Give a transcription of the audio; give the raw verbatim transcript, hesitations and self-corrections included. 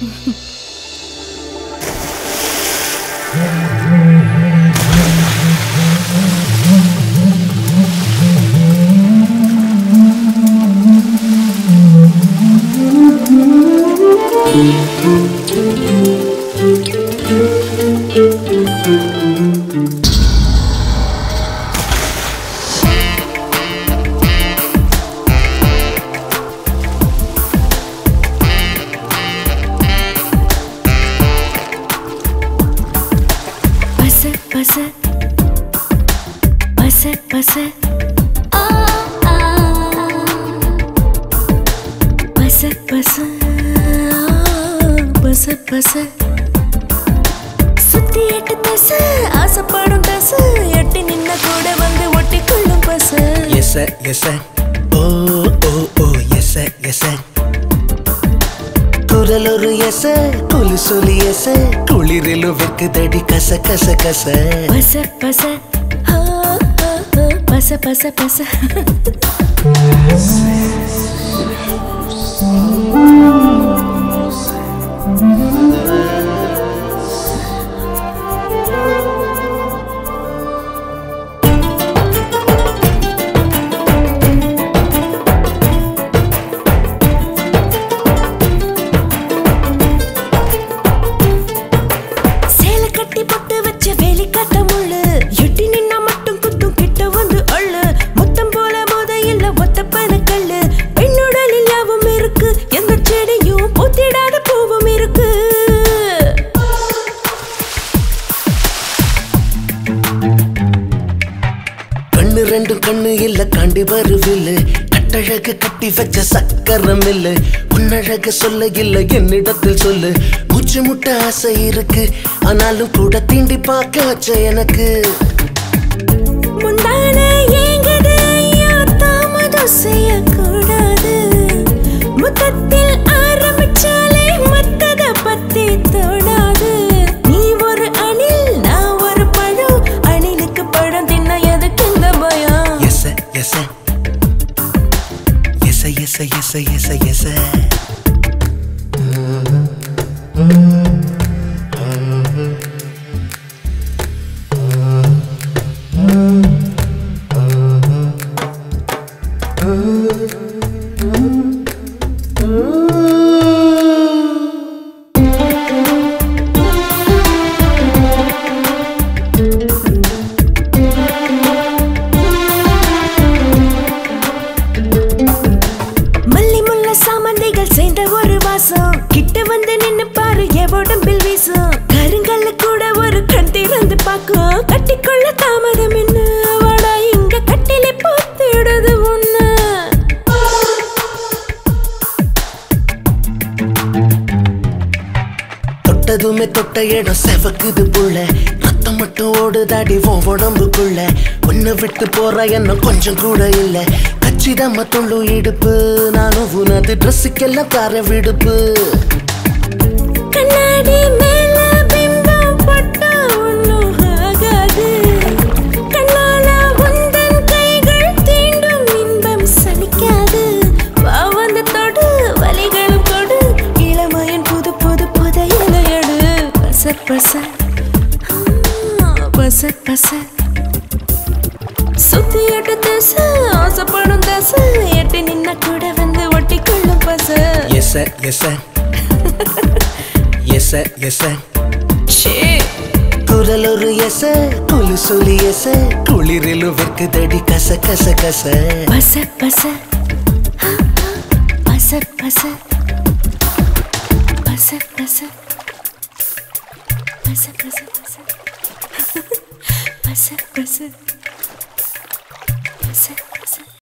Pasa pasa pasa pasa oh oh oh pasa pasa pasa கட்டி வச்ச சக்கரம் இல்ல உன்னழக சொல்ல இல்ல என்னிடத்தில் சொல்லு மூச்சு முட்ட ஆசை இருக்கு ஆனாலும் கூட தீண்டி பார்க்க வச்ச எனக்கு முந்தானே ஏங்குது ஐயா தாமதம் செய்யக்கூடாது முத்தத்தில் ஆரம்பிச்சாலே மத்தத பத்தி தோடாது நீ ஒரு அணில் நான் ஒரு பழம் அணிலுக்கு பழம் தின்ன எதுக்கு இந்த பயம் yes yes Yes, yes, yes, yes, yes, yes. தொட்ட இடம் செவக்குது புள்ள ரத்தம் மட்டும் ஓடுதாடி உன் உடம்புக்குள்ள உன்னை விட்டு போற என்ன கொஞ்சம் கூட இல்ல கச்சிதமா துள்ளு இடுப்பு நானும் உனது ட்ரெஸ்ஸுக்கெல்லாம் தர விடுப்பு கண்ணாடி மேல பிம்பம் பட்டா ஒன்னும் ஆகாது கண்ணால உந்தன் கைகள் தீண்டும் இன்பம் சலிக்காது வா வந்து தொடு வலிகளும் கொடு இளமையின் புது புது புதையலை எடு பச பச பச சுத்தி எட்டு தச ஆசைப்படும் தச எட்டு நின்ன கூட வந்து ஒட்டி கொள்ளும் பச எஸ் எஸ் எஸ் எஸ் குரல் ஒரு எஸ் குளு சொல்லி எஸ் குளிரிலும் வெக்குதடி கச கச கச பச பச பச பச பச பச Pasa, pasa, pasa. Pasa, pasa. Pasa.